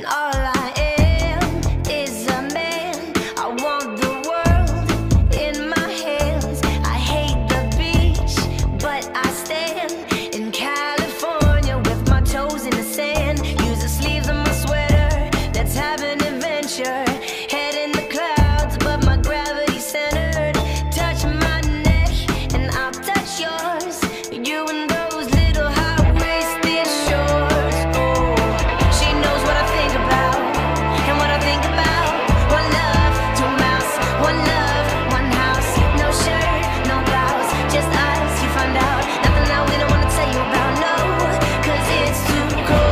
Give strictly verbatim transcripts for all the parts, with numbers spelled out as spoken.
All I am is a man. I want the world in my hands. I hate the beach, but I stand in California with my toes in the sand. Use the sleeves of my sweater, let's have an adventure. Head in the clouds, but my gravity centered. Touch my neck and I'll touch yours. You and those little high-waisted shorts. Oh, she knows what I think about and what I think about. One love, two mouths, one love, one house. No shirt, no blouse, just us, you find out. Nothing that we don't want to tell you about, no, cause it's too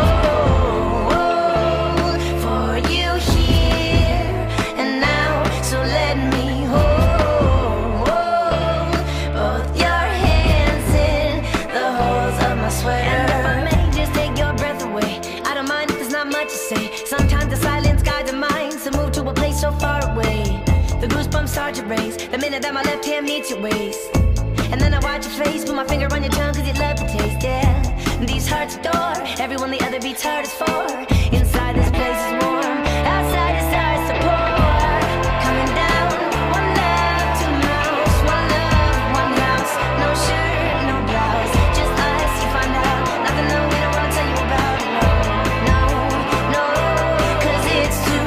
cold for you here and now. So let me hold both your hands in the holes of my sweater. And if I may just take your breath away, I don't mind if there's not much to say. Sometimes the silence guides the mind to move to a place so far away. The goosebumps start to raise the minute that my left hand meets your waist. And then I watch your face, put my finger on your tongue cause you love the taste, yeah. These hearts adore everyone the other beats hard is for. Inside this place is warm, outside it starts to pour. Coming down, one love, two mouths, one love, one house. No shirt, no blouse, just us, you find out. Nothing that we don't want to tell you about, no, no, no, cause it's too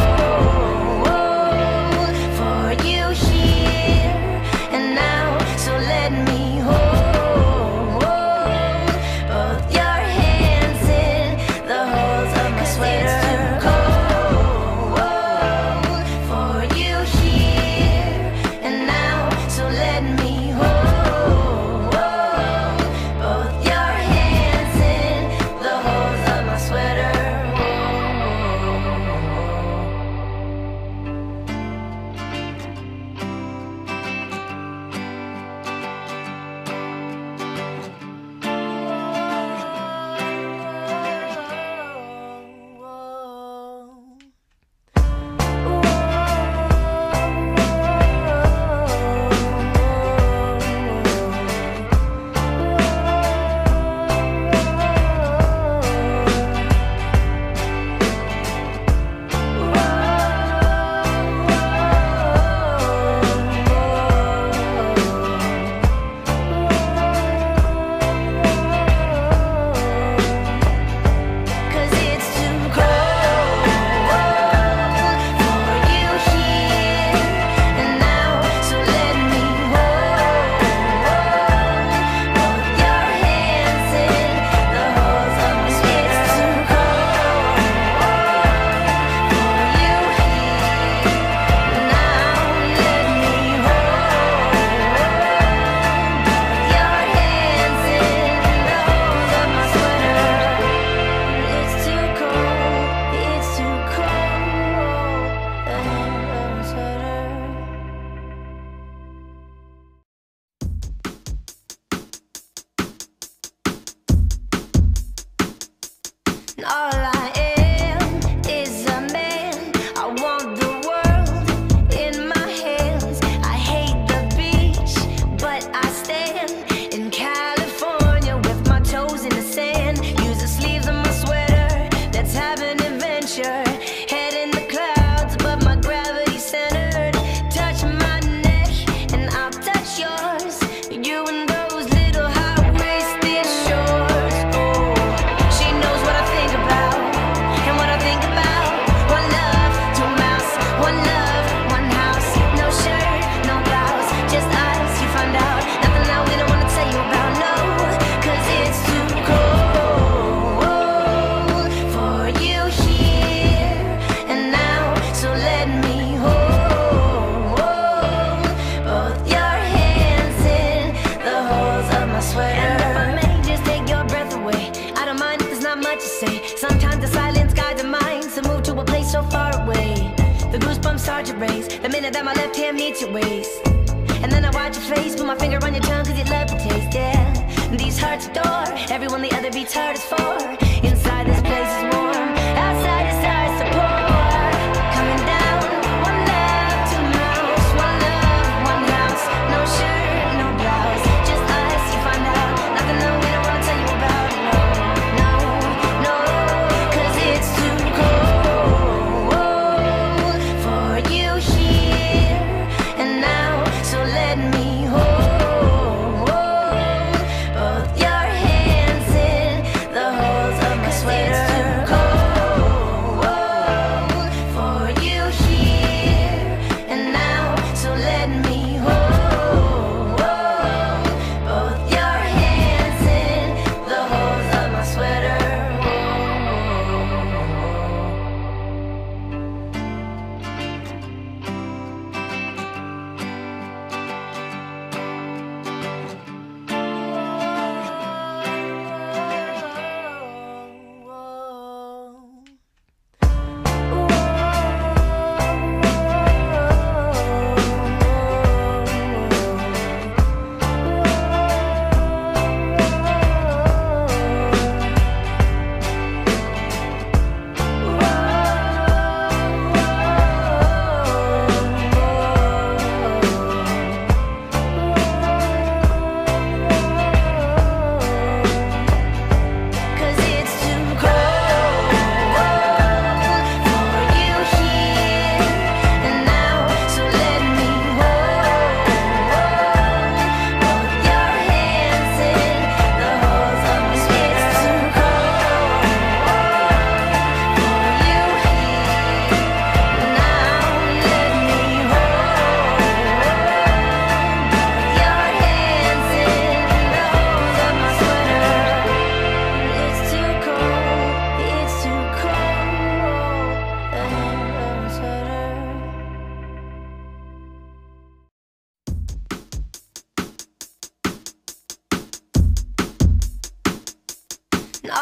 cold for you here and now. So let me hold both your hands in the holes of my sweater. It's too cold for you here and now. So let me hold both your hands in the holes of my sweater. Cause it's too cold for you here and now. So let me hold both your hands in the holes of my sweater. It's too cold for you here now. Let me hold your hands in the holes of my sweater. It's too cold, it's too cold, the hand of my sweater. All I am is a man. I want the world in my hands. I hate the beach, but I stand in California with my toes in the sand. Use the sleeves of my sweater, let's have an adventure. Head in the clouds, but my gravity centered. Touch my neck and I'll touch yours. You and those little high-waisted shorts. Oh, she knows what I think about and what I think about. One love, two mouths, one love, one house. No shirt, no blouse, just us, you find out. Nothing that we don't want to tell you about, no, cause it's too cold for you here and now. So let me hold both your hands in the holes of my sweater. And if I may just take your breath away, I don't mind if there's not much to say. Sometimes the silence guides the mind to move to a place so far away. The goosebumps start to raise the minute that my left hand meets your waist. And then I watch your face, put my finger on your tongue cause you love the taste, yeah. These hearts adore everyone the other beats hard is for. Inside this place is warm, outside it starts to pour. Coming down, one love, two mouths, one love, one house. No shirt, no blouse, just us, you find out. Nothing that we don't want to tell you about, no, no, no, cause it's too cold.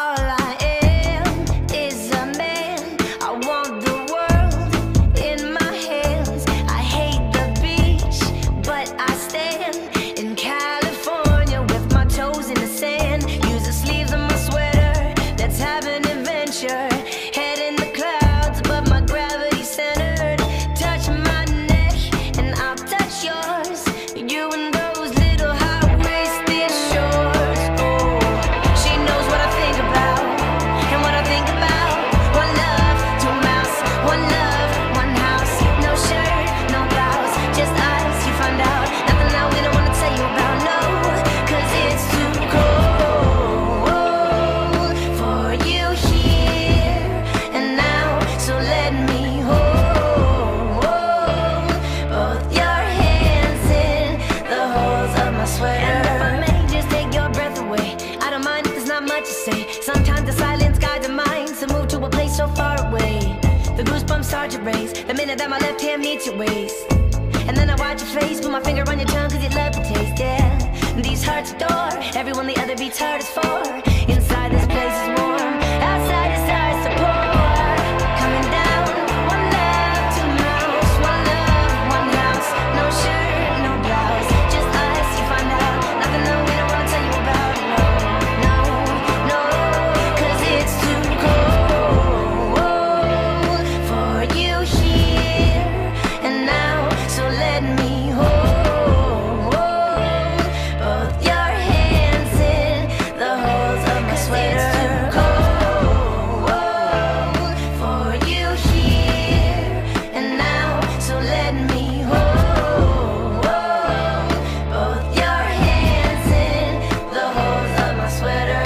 All I am is a man. I want the world in my hands. I hate the beach, but I stand in California with my toes in the sand. Use the sleeves of my sweater. Let's have an adventure. Head in the clouds, but my gravity centered. Touch my neck and I'll touch yours. You and those little high-waisted shorts. Oh, she knows what I think about and what I think about. One love, two mouths. One love, one house. No shirt, no blouse, just us. You find out nothing that we don't want to tell you about. No, 'cause it's too cold for you here and now. So let me hold both your hands in the holes of my sweater. And if I may just take your breath away, I don't mind if there's not much to say. Sometimes the silence guides the mind to move to a place so far away. The goosebumps start to raise the minute that my left hand meets your waist. And then I watch your face, put my finger on your tongue 'cause you love the taste, yeah. These hearts adore everyone the other beats hard is for. Inside this place is warm, outside it starts to pour. Coming down, one love, two mouths. One love, one house. No shirt, no blouse, just us. You find out nothing that we don't want to tell you about. No, no, no, 'cause it's too cold for you here and now. So let me hold both your hands in the holes of my sweater. It's too cold for you here and now. So let me hold both your hands in the holes of my sweater.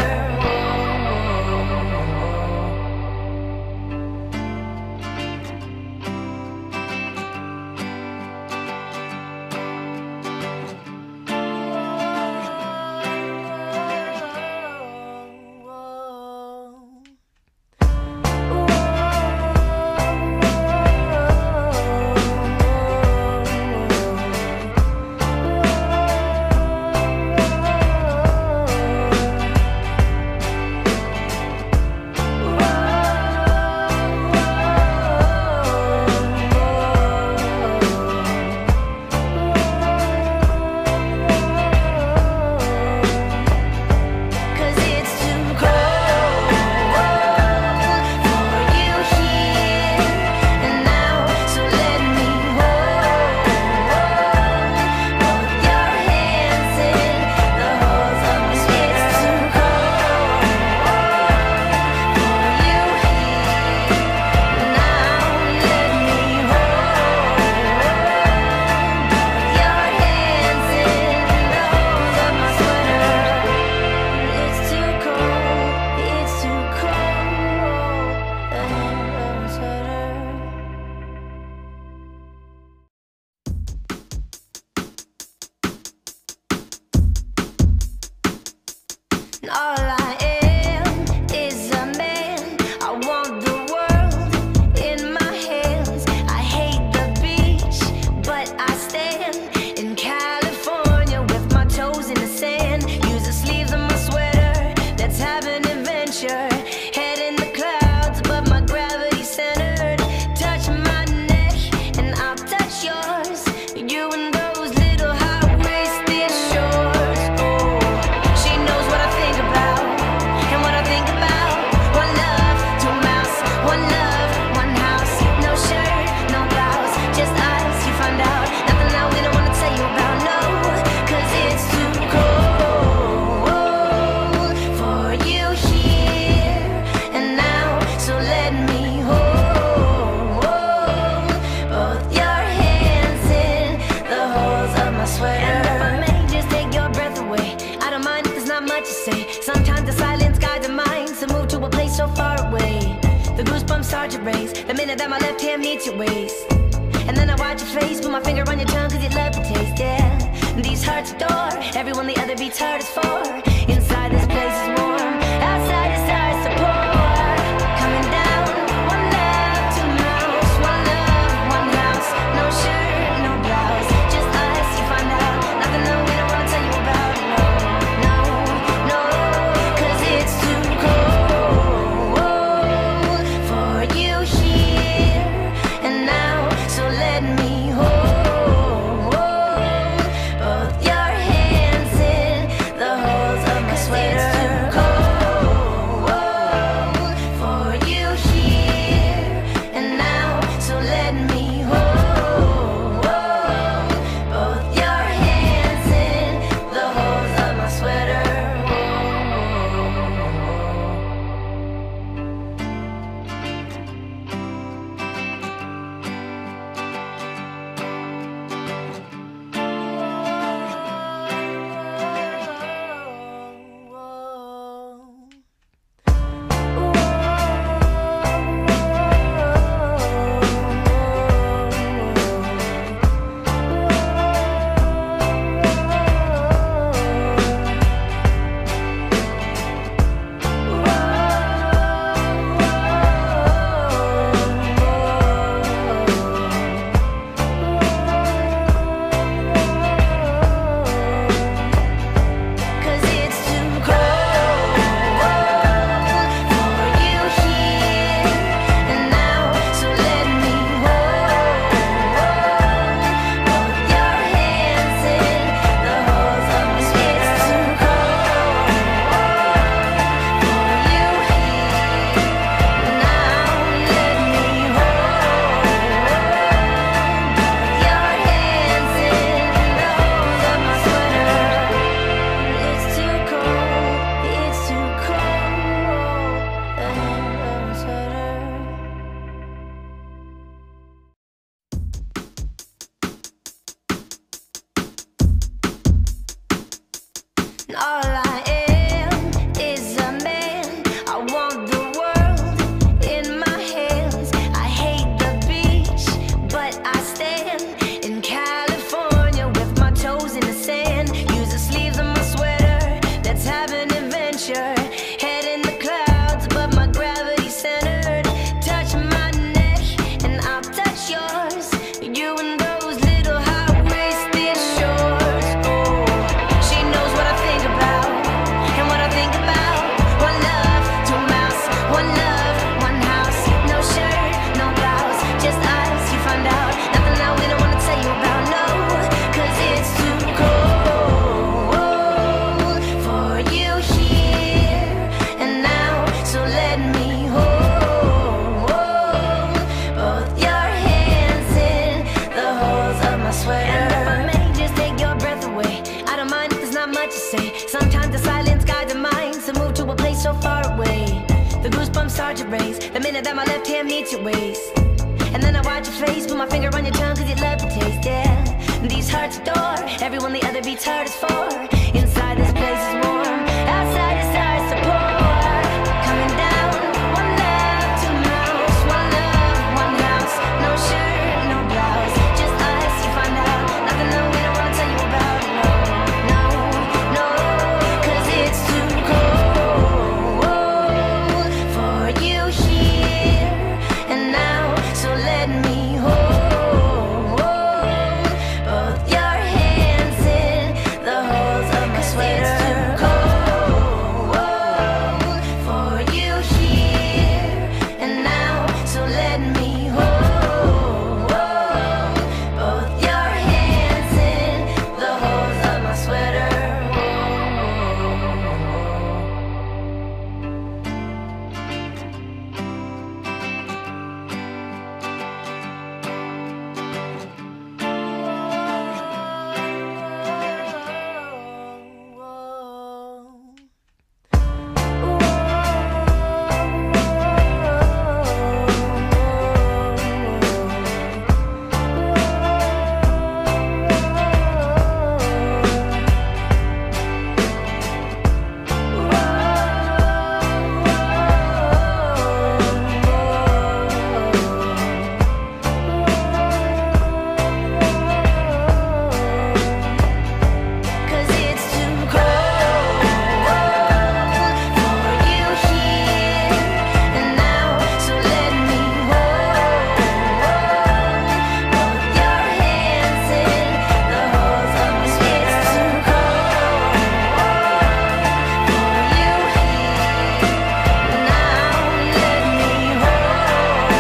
All I am is a man. I want the world in my hands. I hate the beach, but I stand in California with my toes in the sand. Use the sleeves of my sweater. Let's have an adventure. Head in the clouds, but my gravity centered. Touch my neck and I'll touch yours. You and those little high-waisted shorts. Oh, she knows what I think about and what I think about. One love, two mouths. One love, one house. No shirt, no blouse, just us. You find out nothing that we don't want to tell you about. No, 'cause it's too cold for you here and now. So let me hold both your hands in the holes of my sweater. And if I may just take your breath away, I don't mind if there's not much to say. Sometimes the silence guides the mind to move to a place so far away. The goosebumps start to raise the minute that my left hand meets your waist. And then I watch your face, put my finger on your tongue 'cause you love the taste, yeah. These hearts adore everyone the other beats hard is for. Inside this place is warm, outside it starts to pour. Coming down, one love, two mouths. One love, one house. No shirt, no blouse, just us. You find out nothing that we don't want to tell you about. No, no, no, 'cause it's too cold silence guides our minds to move to a place so far away. The goosebumps start to raise the minute that my left hand meets your waist. And then I watch your face, put my finger on your tongue cause you love the taste, yeah. These hearts adore everyone the other beats hard is for. Inside this place is warm, outside it starts to pour. Coming down, one love, two mouths, one love, one house. No shirt, no blouse, just us, you find out. Nothing that we don't wanna tell you about, no, no, no. Cause it's too cold for you here and now. So let me hold both your hands in the holes of my sweater. It's too cold for you here and now. So let me hold both your hands in the holes of my sweater. Cause it's too cold for you here and now. So let me hold both your hands in the holes of my sweater. It's too cold for you here now. Let me hold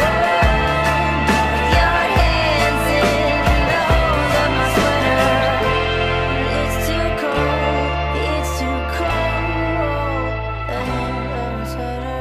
your hands in the holes of my sweater. It's too cold, it's too cold, the hand of my sweater.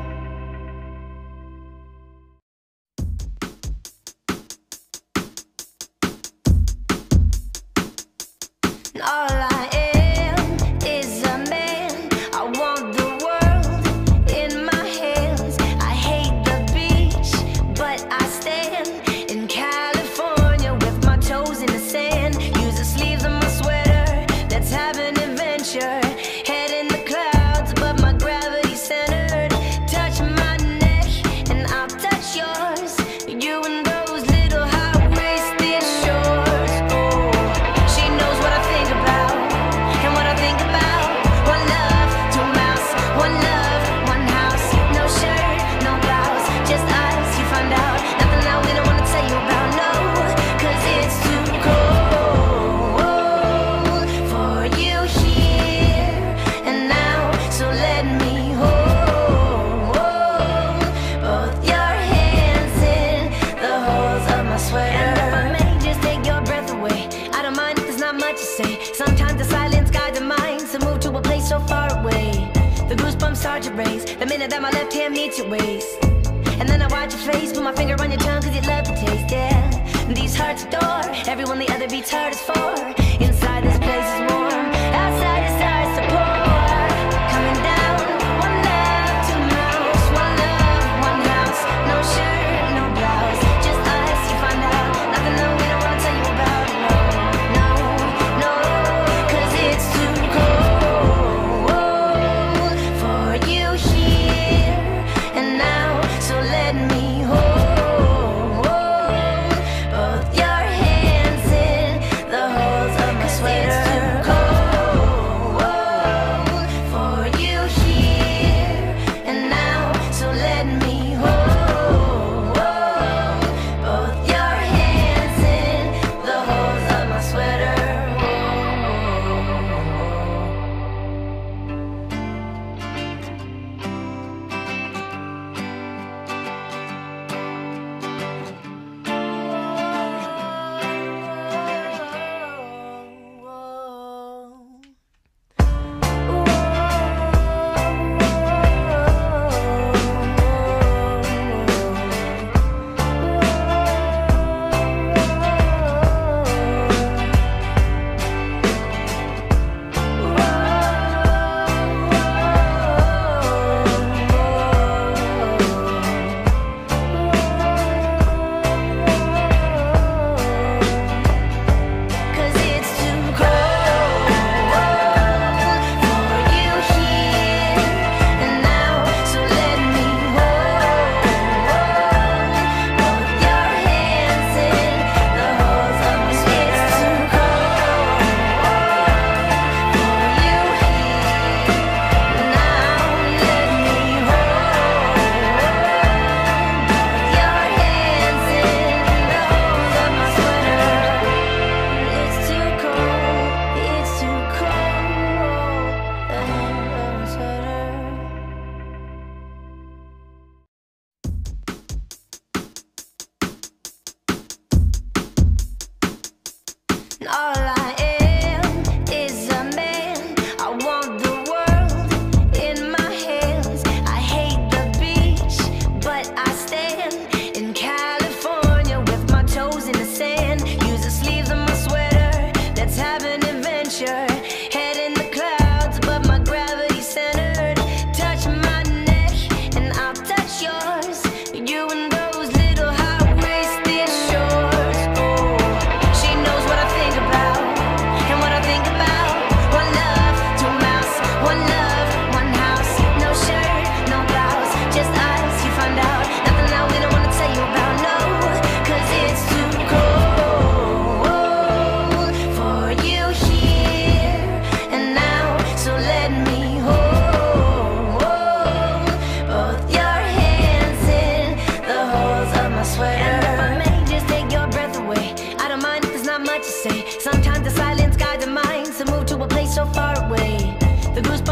And all I am is a man. I want the world in my hands. I hate the beach, but I stand in California with my toes in the sand. Use the sleeves of my sweater, let's have an adventure. Head in the clouds, but my gravity centered. Touch my neck and I'll touch yours. You and those little high-waisted shorts. Oh, she knows what I think about and what I think about. One love, two mouths, one love, one house. No shirt, no blouse, just us, you find out. Nothing that we don't wanna tell you about, no. Cause it's too cold for you here and now. So let me hold both your hands in the holes of my sweater. And if I may just take your breath away, I don't mind if there's not much to say. Sometimes the silence guides our minds to move to a place so far away. The goosebumps start to raise the minute that my left hand meets your waist. And then I watch your face, put my finger on your tongue cause you love the taste, yeah. These hearts adore everyone the other beats hard is for. Inside this place is warm, outside it starts to pour. Coming down, one love, two mouths, one love, one house. No shirt, no blouse, just us, you find out. Nothing that we don't wanna tell you about, no, no, no. Cause it's too cold for you here and now. So let me hold both your hands in the holes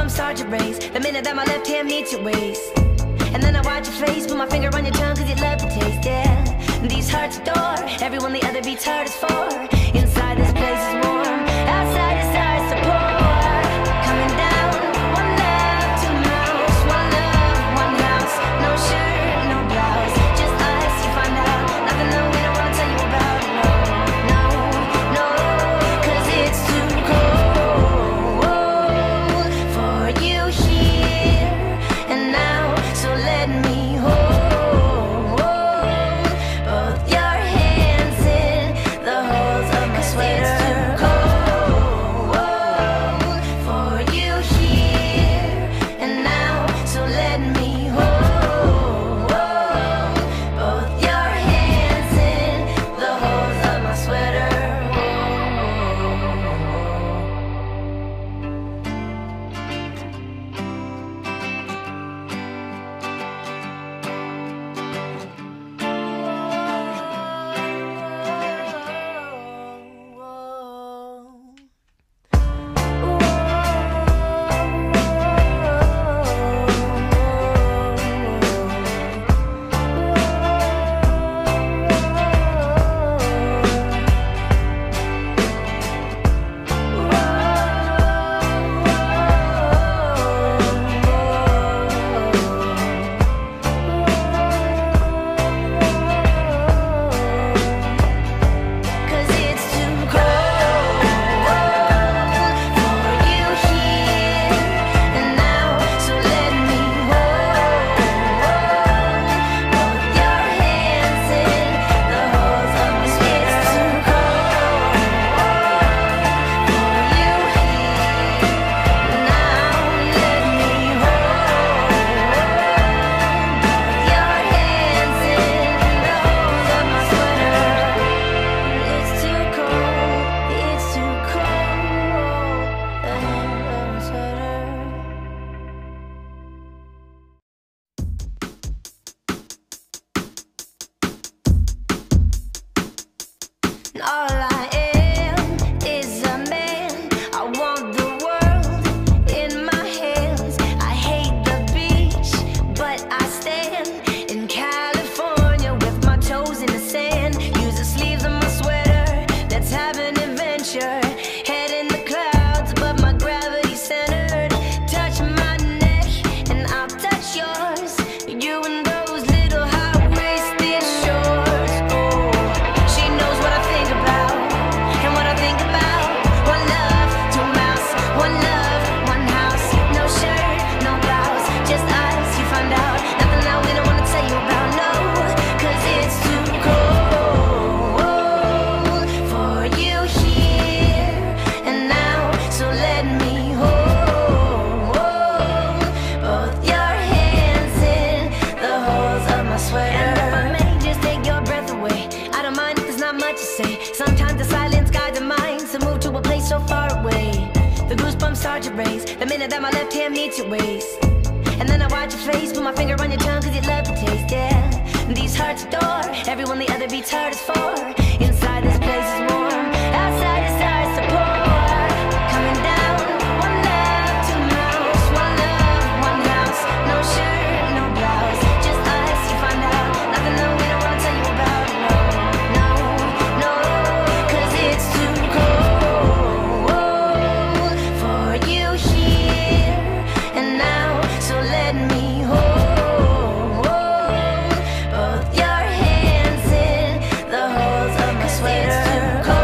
goosebumps start to raise the minute that my left hand meets your waist. And then I watch your face, put my finger on your tongue cause you love the taste, yeah. These hearts adore everyone the other beats hardest for. Inside this place is warm, outside it starts to pour. Coming down, one love, two mouths, one love, one house. No shirt, no blouse, just us, you find out. Nothing that we don't wanna tell you about, no, no, no. Cause it's too cold for you here and now. So let me hold both your hands in the holes of my sweater. Cold for you here and now. So let me hold both your hands in the holes of my sweater. All I am is a man. I want the world in my hands. I hate the beach, but I stand in California with my toes in the sand. Use the sleeves of my sweater, let's have an adventure. Head in the clouds, but my gravity centered. Touch my neck and I'll touch yours. You and those little high-waisted shorts. Oh, she knows what I think about and what I think about. One love, two mouths, one love, one house. No shirt, no blouse, just us, you find out. Nothing that we don't wanna tell you about, no. Cause it's too cold for you here and now. So let me hold both your hands in the holes of my sweater. And if I may just take your breath away, I don't mind if there's not much to say. Sometimes the silence guides the mind, so move to a place so far away. The goosebumps start to raise the minute that my left hand meets your waist. And then I watch your face, put my finger on your tongue cause you love the taste, yeah. These hearts adore everyone the other beats hardest for. Inside this place is warm, outside it starts to pour. Coming down, one love, two mouths, one love, one house. No shirt, no blouse, just us, you find out. Nothing that we don't wanna tell you about, no, no, no. Cause it's too cold for you here and now. So let me hold both your hands in the holes of my sweater.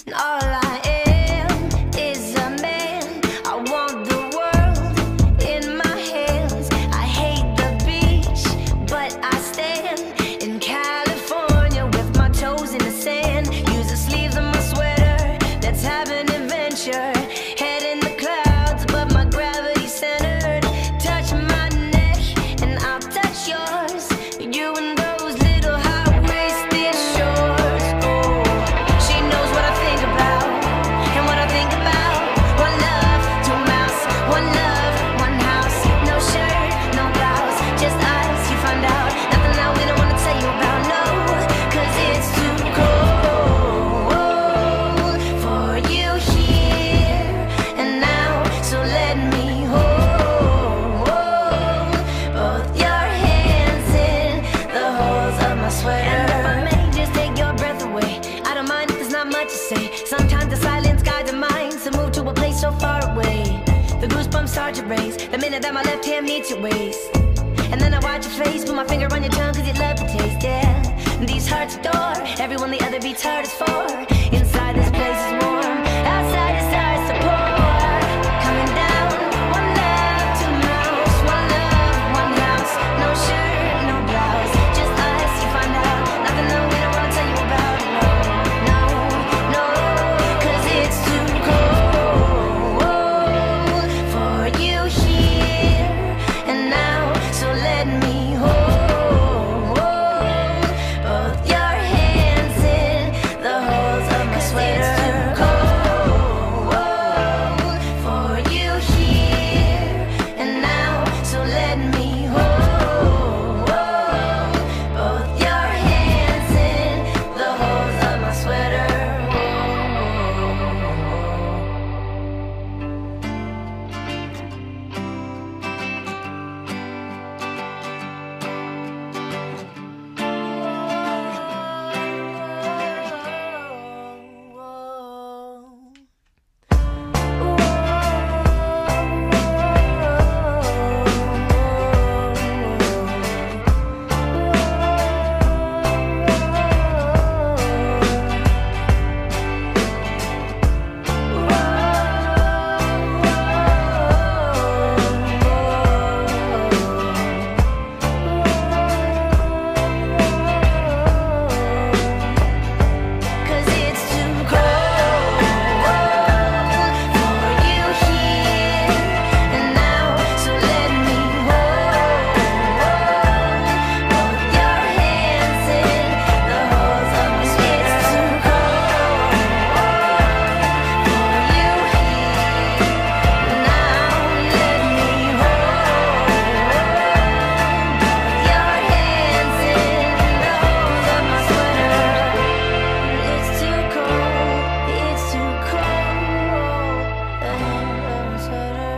All I am is a man. I want the world in my hands. I hate the beach, but I stand in California with my toes in the sand. Use the sleeves of my sweater. Let's have an adventure. Head in the clouds, but my gravity centered. Touch my neck and I'll touch yours. You and those little high-waisted shorts. Oh, she knows what I think about and what I think about. One love, two mouths. One love, one house. No shirt, no blouse, just us. You find out nothing that we don't want to tell you about. No, 'cause it's too cold for you here and now. So let me hold both your hands in the holes of my sweater. And if I may just take your breath away, I don't mind if there's not much to say. Sometimes the silence guides the mind to move to a place so far away. The goosebumps start to raise the minute that my left hand meets your waist. And then I watch your face, put my finger on your tongue 'cause you love the taste, yeah. These hearts adore everyone the other beats hardest for. Inside this place is warm, outside it starts to pour. Coming down, one love, two mouths. One love, one house. No shirt, no blouse, just us. You find out nothing that we don't want to tell you about. No, no, no, 'cause it's too cold for you here and now. So let me hold both your hands in the holes of my sweater. It's too cold for you here and now. So let me hold both your hands in the holes of my sweater. Cause it's too cold for you here and now. So let me hold both your hands in the holes of my sweater. It's too cold for you here now. Let me hold your hands in the holes of my sweater. It's too cold, it's too cold, the hand of my sweater.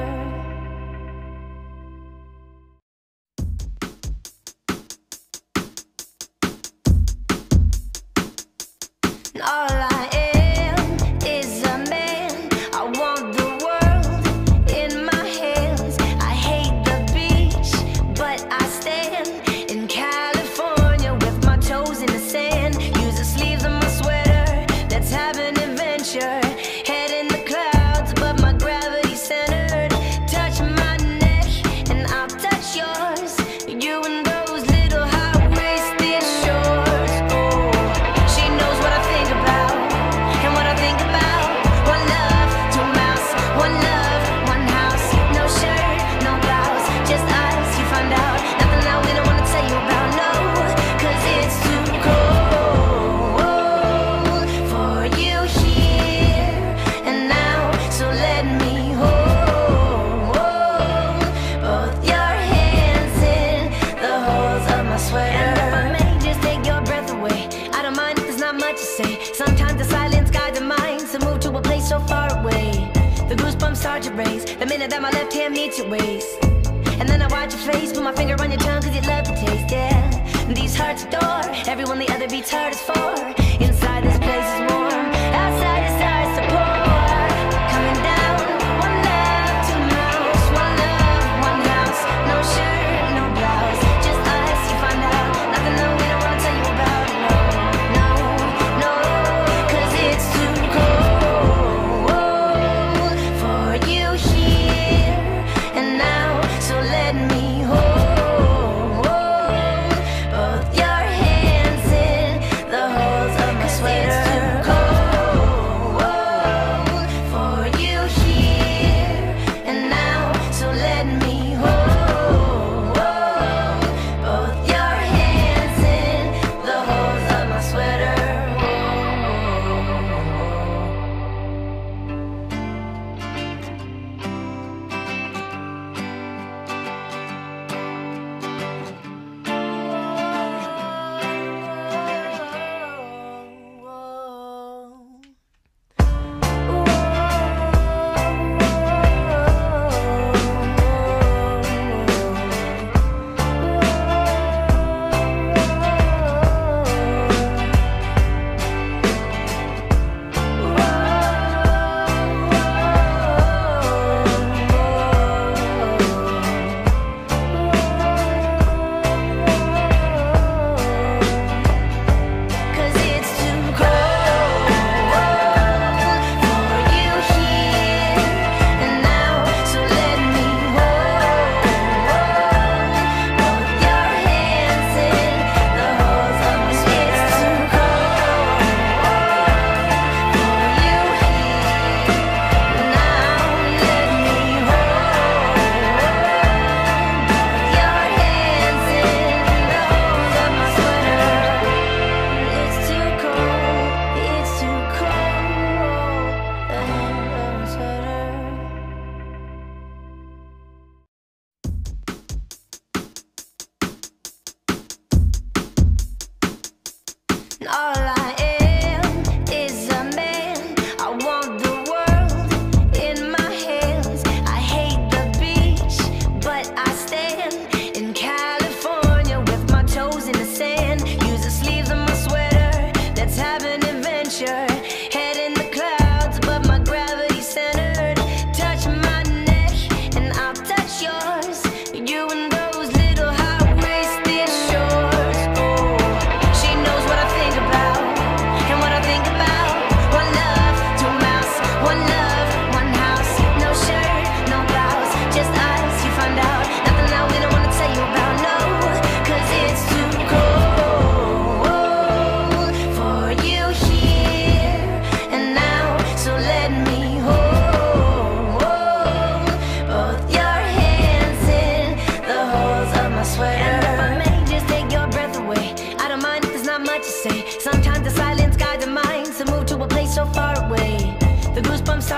All I am is a man. I want the world in my hands. I hate the beach, but I stand in California with my toes in the sand. Use the sleeves of my sweater. Let's have an adventure. Head in the clouds, but my gravity centered. Touch my neck and I'll touch yours. You and those little high-waisted shorts. Oh, she knows what I think about and what I think about. One love, two mouths. One love, one house. No shirt, no blouse, just us. You find out nothing that we don't want to tell you about. No, 'cause it's too cold for you here and now. So let me hold both your hands in the holes of my sweater. And if I may just take your breath away, I don't mind if there's not much to say. Sometimes the silence guides the mind to move to a place so far away. The goosebumps start to raise the minute that my left hand meets your waist. And then I watch your face, put my finger on your tongue 'cause you love the taste, yeah. These hearts adore everyone the other beats hardest for. Inside this place is warm, outside it starts to pour. Coming down, one love, two mouths. One love, one house. No shirt, no blouse, just us. You find out nothing that we don't want to tell you about. No, no, no, 'cause it's too cold.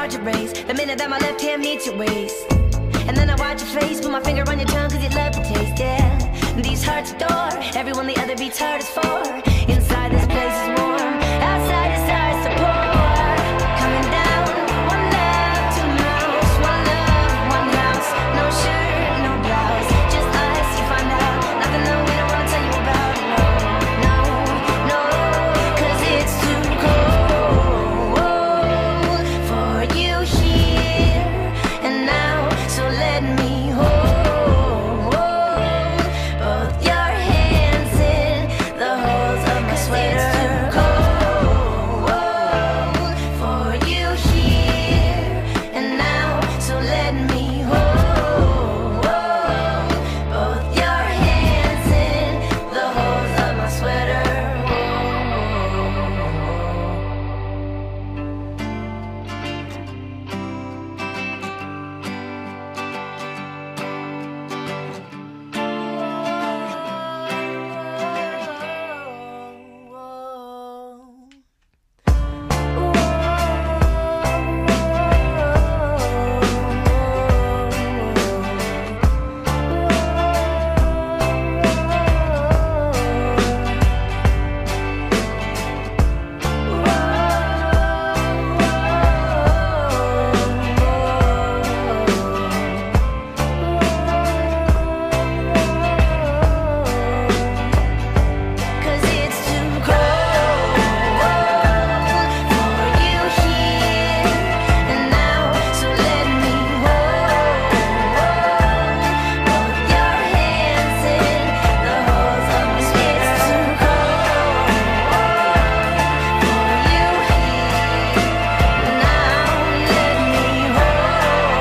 start to race the minute that my left hand meets your waist. And then I watch your face, put my finger on your tongue cause you love the taste, yeah. And these hearts adore everyone the other beats hardest for. Inside this place is warm, outside it starts to pour. Coming down, one love, two mouths, one love, one house. No shirt, no blouse, just us, you find out. Nothing that we don't wanna tell you about, no, no, no. Cause it's too cold for you here and now. So let me hold both your hands in the holes of my sweater. It's too cold for you here and now. So let me hold both your hands in the holes of my sweater. Cause it's too cold for you here and now. So let me hold both your hands in the holes of my sweater. It's too cold for you here now. Let me hold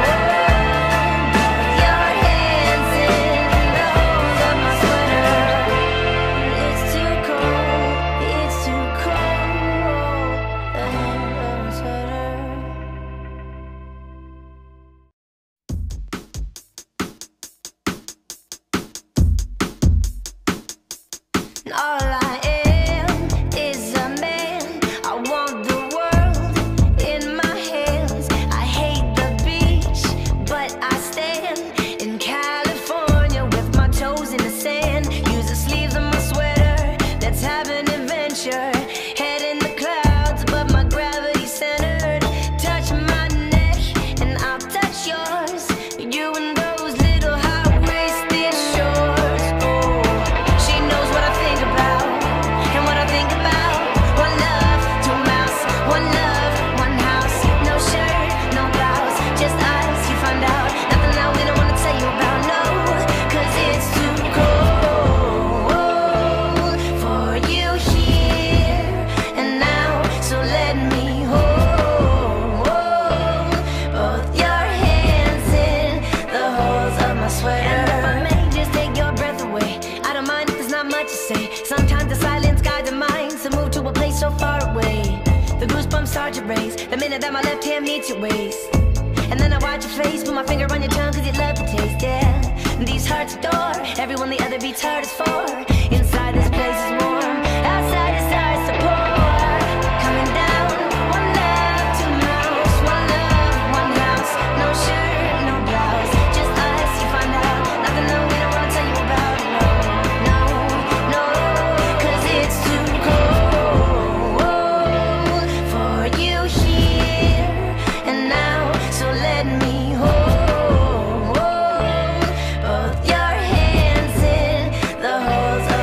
your hands in the holes of my sweater. It's too cold, it's too cold, the hand of my sweater. And all I am is a man. I want the world in my hands. I hate the beach, but I stand in California with my toes in the sand. Use the sleeves of my sweater, let's have an adventure. Head in the clouds above my gravity centered. Touch my neck and I'll touch yours. You and those little high-waisted shorts. Oh, she knows what I think about and what I think about. One love, two mouths, one love, one house. No shirt, no blouse, just us, you find out. Nothing that we don't wanna tell you about, no. Cause it's too cold for you here and now. So let me hold both your hands in the holes of my sweater. And if I may just take your breath away, I don't mind if there's not much to say. Sometimes the silence guides the mind to move to a place so far away. The goosebumps start to raise the minute that my left hand meets your waist. And then I watch your face, put my finger on your tongue cause you love the taste, yeah. And these hearts adore everyone the other beats hardest for. Inside this place is warm, outside it starts to pour. Coming down, one love, two mouths, one love, one house. No shirt, no blouse, just us, you find out. Nothing that we don't wanna tell you about, no, no, no. Cause it's too cold for you here and now. So let me hold both your hands in the holes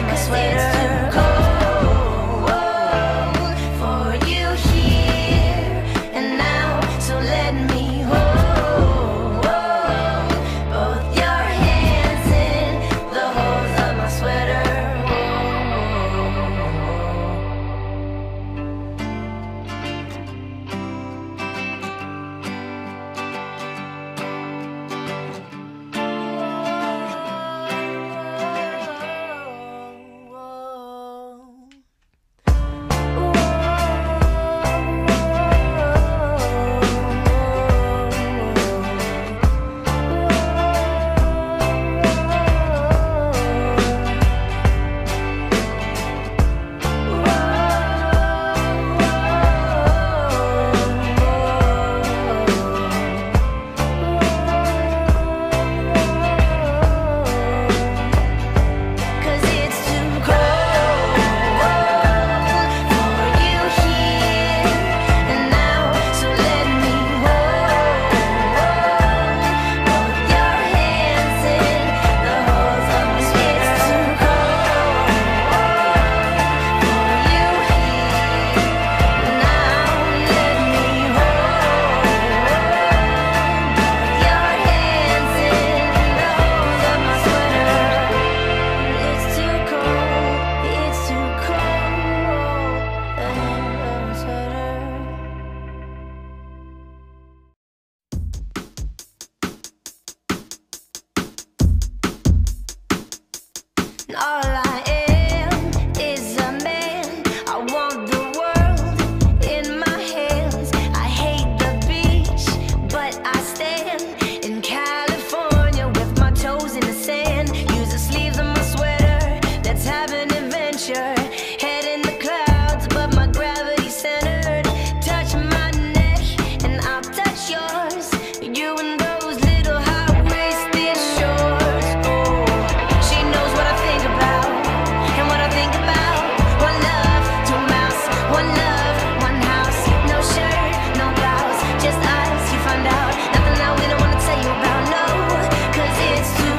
All I am is a man. I want the world in my hands. I hate the beach, but I stand in California with my toes in the sand. Use the sleeves of my sweater. Let's have an adventure. Head in the clouds, but my gravity centered. Touch my neck and I'll touch yours. You and those little high-waisted shorts. Oh, she knows what I think about and what I think about. One love, two mouths. One love, one house. No shirt, no blouse, just us. You find out nothing that we don't want to tell you about. No, 'cause it's too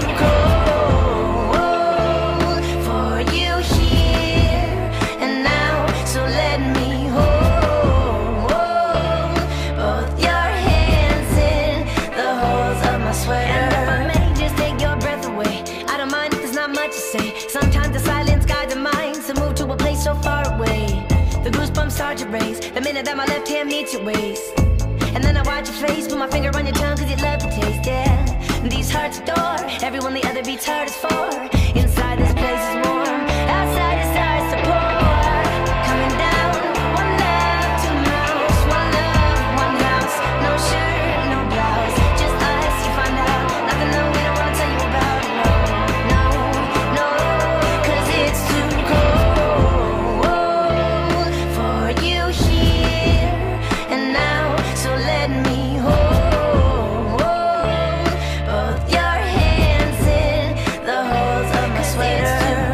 cold for you here and now. So let me hold both your hands in the holes of my sweater. And if I may just take your breath away, I don't mind if there's not much to say. Sometimes the silence guides the mind to move to a place so far away. The goosebumps start to raise the minute that my left hand meets your waist. And then I watch your face, put my finger on your tongue 'cause you love the taste, yeah. These hearts adore everyone the other beats hard is for. Inside this place is warm, outside it starts to pour. Coming down, one love, two mouths. One love, one house. No shirt, no blouse, just us. You find out nothing that we don't want to tell you about. No, no, no, 'cause it's too cold for you here and now. So let me hold both your hands in the holes of my sweater. It's too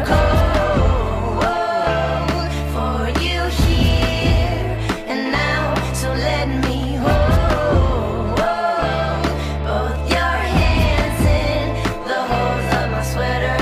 cold for you here and now. So let me hold both your hands in the holes of my sweater.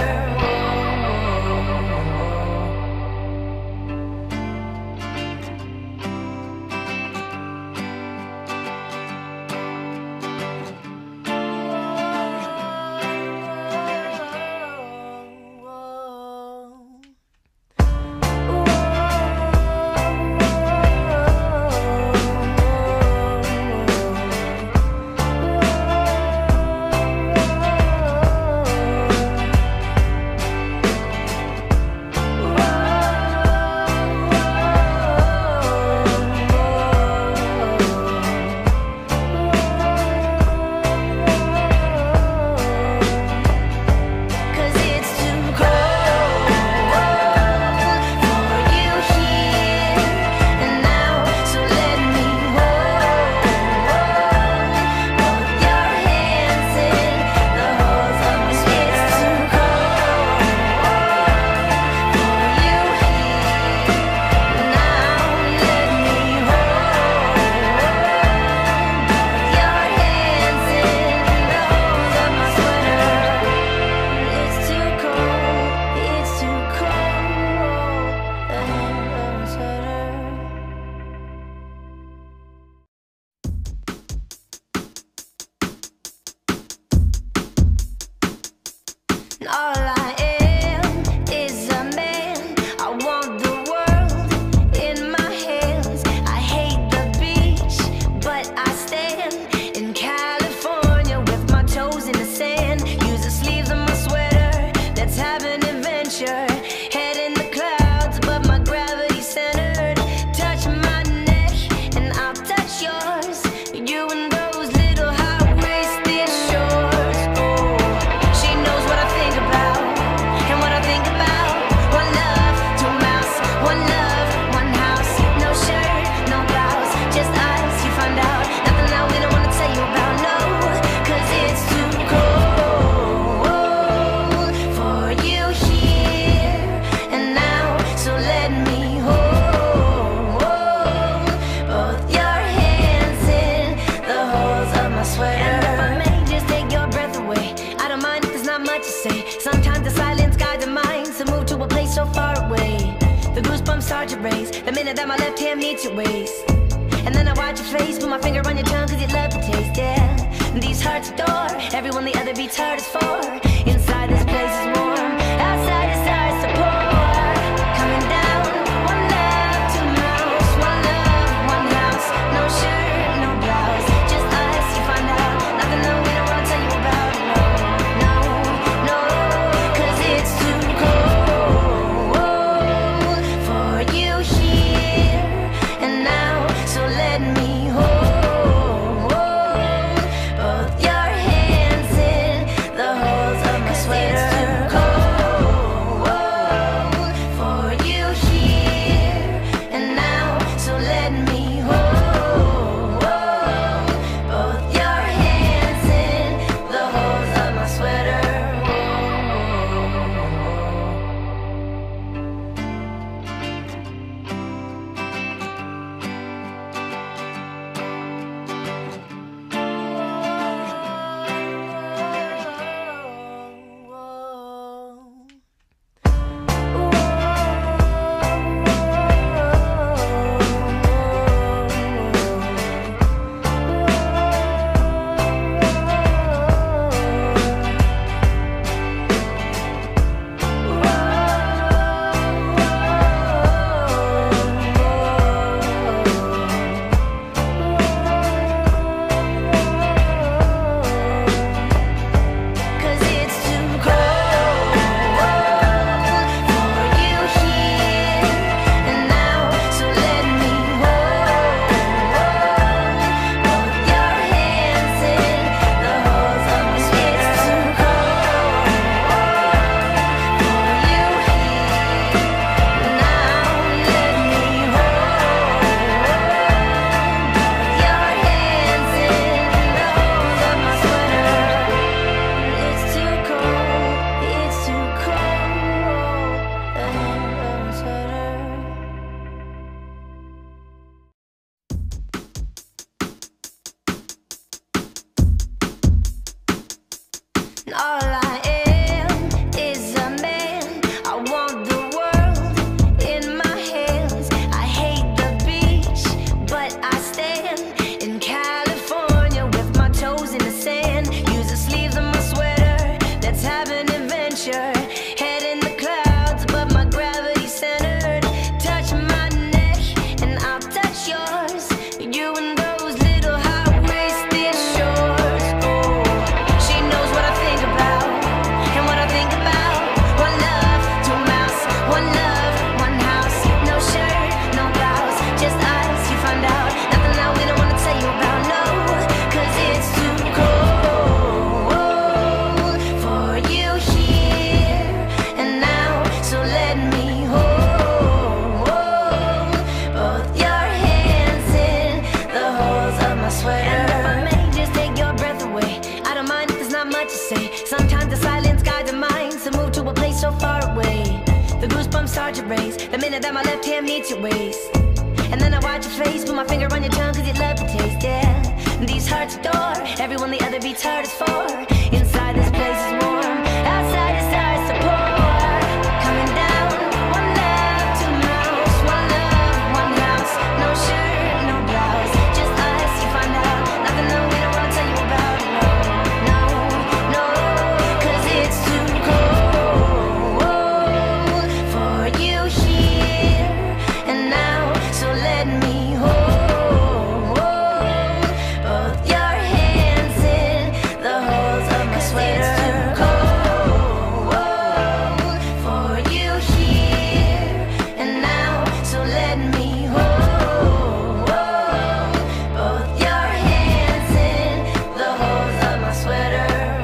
All I am is a man. I want the world in my hands. I hate the beach, but I stand in California with my toes in the sand. Use the sleeves of my sweater. Let's have an adventure. Head in the clouds, but my gravity centered. Touch my neck and I'll touch yours. You and those little high-waisted shorts. Oh, she knows what I think about and what I think about. One love, two mouths. One love, one house. No shirt, no blouse, just us. You find out nothing that we don't want to tell you about. No, 'cause it's too cold for you here and now. So let me hold both your hands in the holes of my sweater. And if I may just take your breath away, I don't mind if there's not much to say. Sometimes the silence guides the mind to move to a place so far away. The goosebumps start to raise the minute that my left hand meets your waist. And then I watch your face, put my finger on your tongue 'cause you love the taste, yeah. These hearts adore everyone the other beats hard is for. Inside this place is warm, outside it starts to pour. Coming down, one love, two mouths. One love, one house. No shirt, no blouse, just us. You find out nothing that we don't want to tell you about. No, no, no, 'cause it's too cold start to raise the minute that my left hand meets your waist. And then I watch your face, put my finger on your tongue cause you love the taste, yeah. These hearts adore everyone the other beats hard as for. Inside this place is warm, outside it starts to pour. Coming down, one love, two mouths, one love, one house. No shirt, no blouse, just us, you find out. Nothing that we don't wanna tell you about, no, no, no. Cause it's too cold for you here and now. So let me hold both your hands in the holes of my sweater. It's too cold for you here and now. So let me hold both your hands in the holes of my sweater.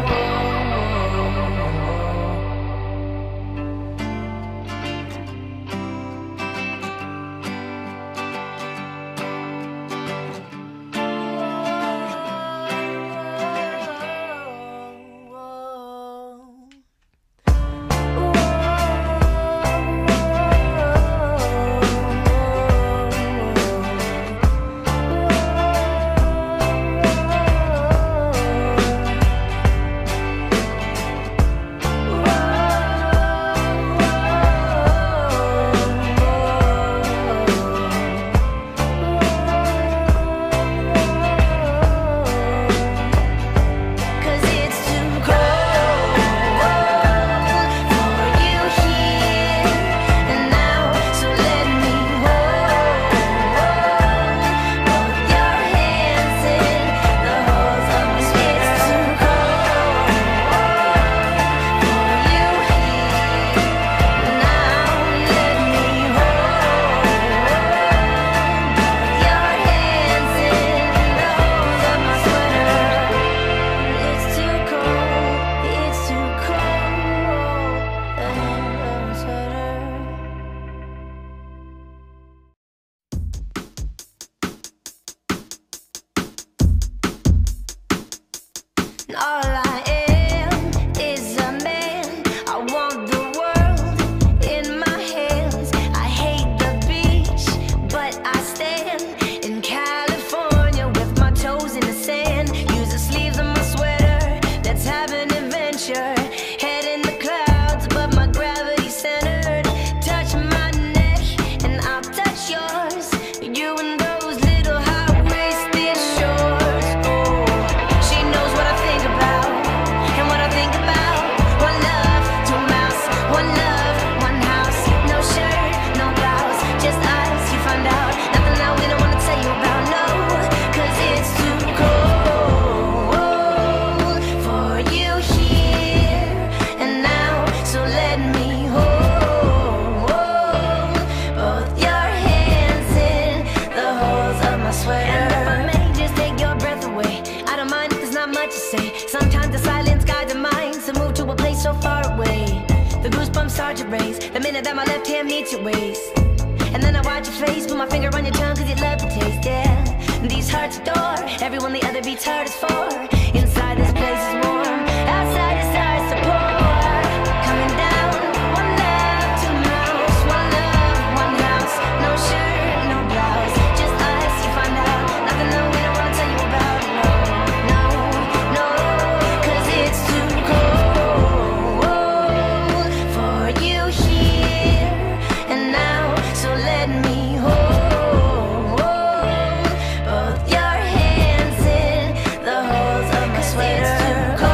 All I am is a man. I want the world in my hands. I hate the beach, but I stand in California with my toes in the sand. Use the sleeves of my sweater, let's have an adventure. Head in the clouds, but my gravity centered. Touch my neck and I'll touch yours. You and those little high-waisted shorts. Oh, she knows what I think about and what I think about. One love, two mouths, one love, one house. No shirt, no blouse, just us, you find out. Nothing that we don't wanna tell you about, no. Cause it's too cold for you here and now. So let me hold both your hands in the holes of my sweater. And if I may just take your breath away, I don't mind if there's not much to say. Sometimes the silence guides the mind to move to a place so far away. The goosebumps start to raise the minute that my left hand meets your waist. And then I watch your face, put my finger on your tongue cause you love the taste, yeah. These hearts adore everyone the other beats hard as for. Inside this place is warm, outside it starts to pour. Coming down, one love, two mouths, one love, one house. No shirt, no blouse, just us, you find out. Nothing that we don't wanna tell you about, no, no, no. Cause it's too cold for you here and now. So let me hold both your hands in the holes of my sweater. It's too cold.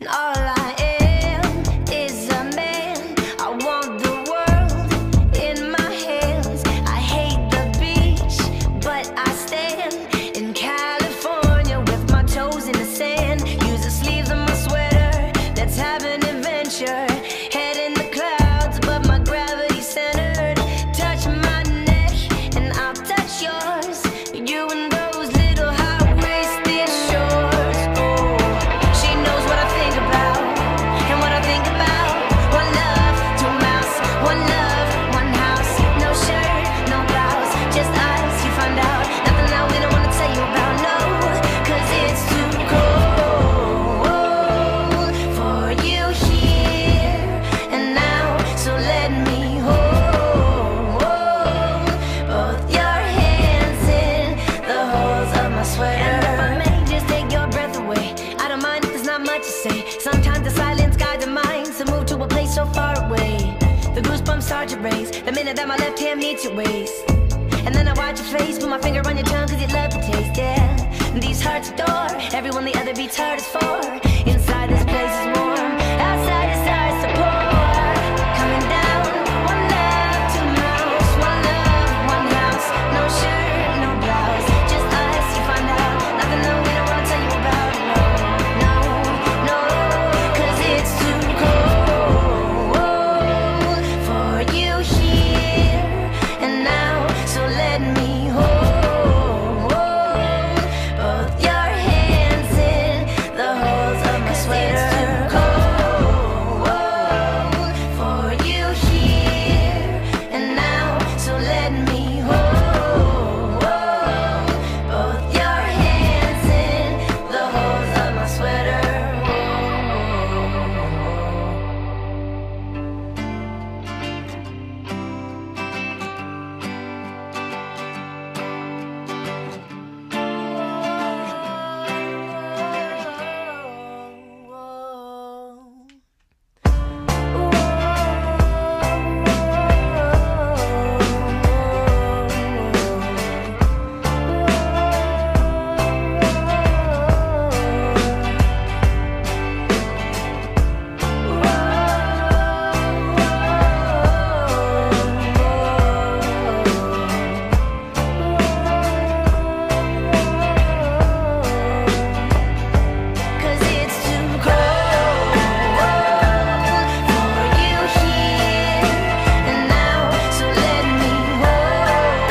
all I am is a man. I want the world in my hands. I hate the beach, but I stand in California with my toes in the sand. Use the sleeves of my sweater, let's have an adventure. Head in the clouds, but my gravity centered. Touch my neck and I'll touch yours. You and those little high-waisted shorts. Oh, she knows what I think about and what I think about. One love, two mouths, one love, one house. No shirt, no blouse, just us, you find out. Nothing that we don't wanna tell you about, no, cause it's too cold for you here and now. So let me hold both your hands in the holes of my sweater. And if I may just take your breath away, I don't mind if there's not much to say. Sometimes the silence guides the mind to move to a place so far away. The goosebumps start to raise the minute that my left hand meets your waist. And then I watch your face, put my finger on your tongue cause you love the taste, yeah. These hearts adore everyone the other beats hardest for. Inside this place is warm, outside it starts to pour. Coming down, one love, two mouths, one love, one house. No shirt, no blouse, just us, you find out. Nothing that we don't wanna tell you about, no, no, no, cause it's too cold for you here and now. So let me hold both your hands in the holes of my sweater. It's too cold for you here and now. So let me hold both your hands in the holes of my sweater. Cause it's too cold for you here and now. So let me hold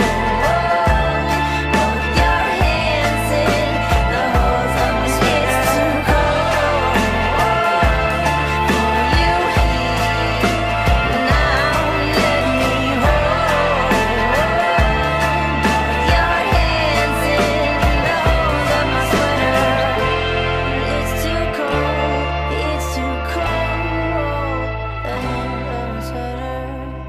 both your hands in the holes of my sweater. It's too cold for you here now. Let me hold both your hands in the holes of my sweater. It's too cold, it's too cold, the hand of my sweater.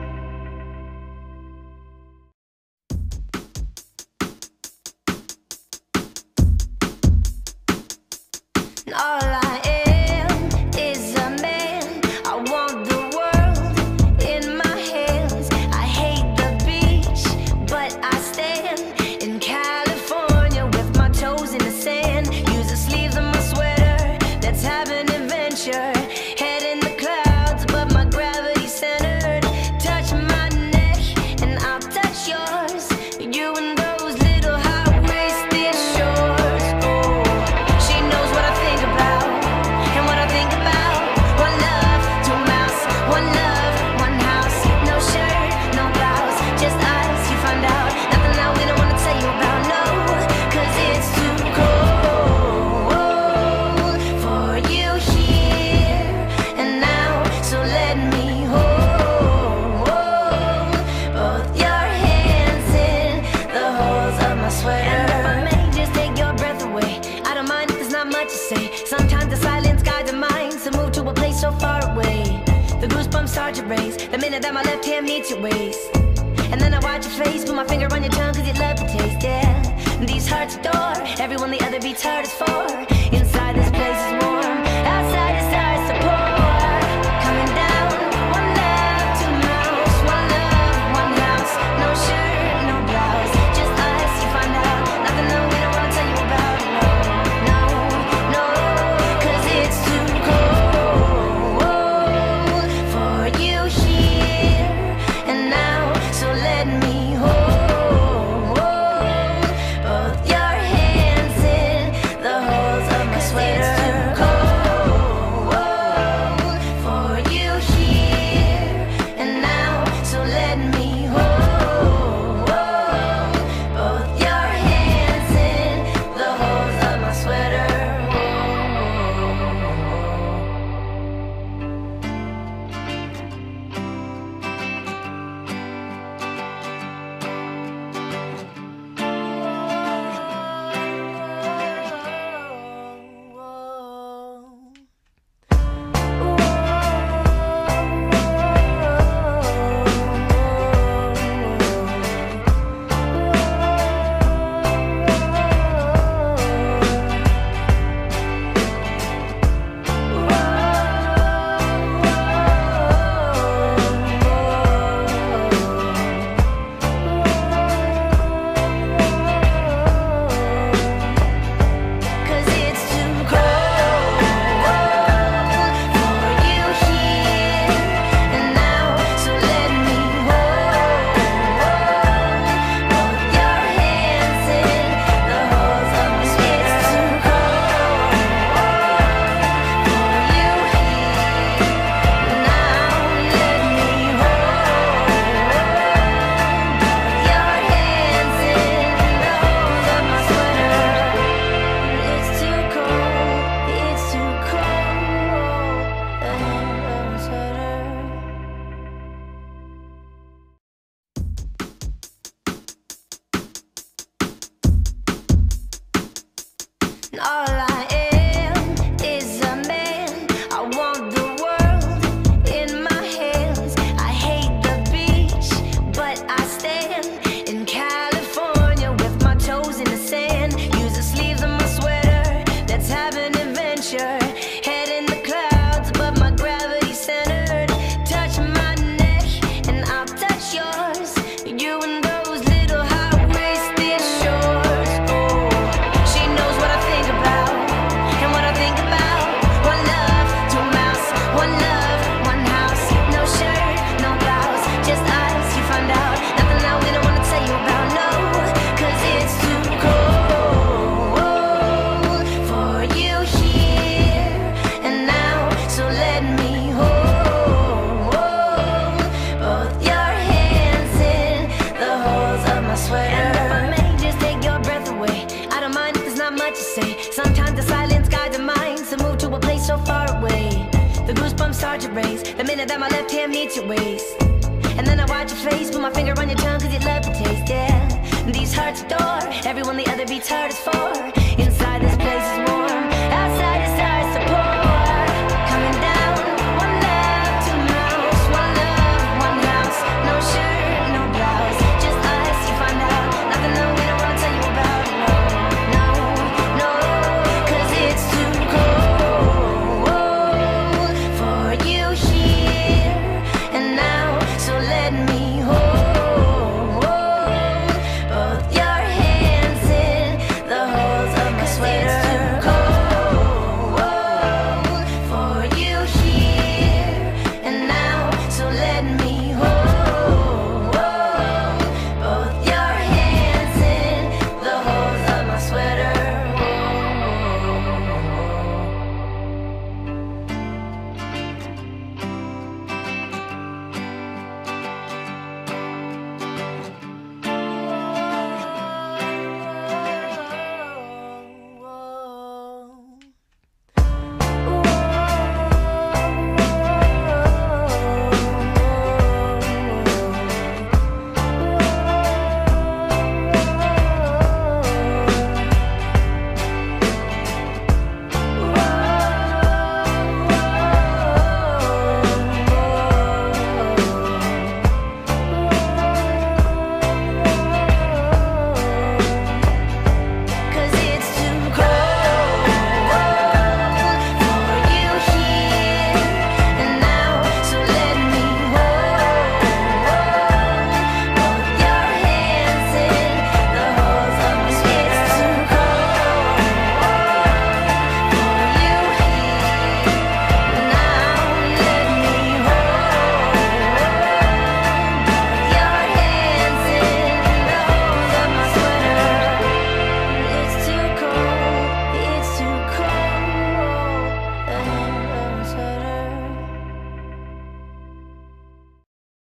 And all I am is a man. I want the world in my hands. I hate the beach, but I stand in California with my toes in the sand. Use the sleeves of my sweater, let's have an adventure. Head in the clouds, but my gravity centered. Touch my neck and I'll touch yours. You and those little high-waisted shorts. Oh, she knows what I think about and what I think about. One love, two mouths, one love, one house. No shirt, no blouse, just us, you find out. Nothing that we don't wanna tell you about, no, cause it's too cold for you here and now. So let me hold both your hands in the holes of my sweater. And if I may just take your breath away, I don't mind if there's not much to say. Sometimes the silence guides the mind to move to a place so far away. The goosebumps start to raise the minute that my left hand meets your waist. And then I watch your face, put my finger on your tongue cause you love the taste, yeah. These hearts adore everyone the other beats hardest for. Inside this place is warm, outside it starts to pour. Coming down, one love, two mouths, one love, one house. No shirt, no blouse, just us, you find out. Nothing that we don't wanna tell you about, no, no, no, cause it's too cold. heart to race the minute that my left hand meets your waist. And then I watch your face, put my finger on your tongue, cause you